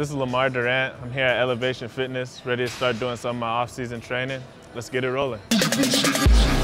This is Lemar Durant. I'm here at Elevation Fitness, ready to start doing some of my off-season training. Let's get it rolling.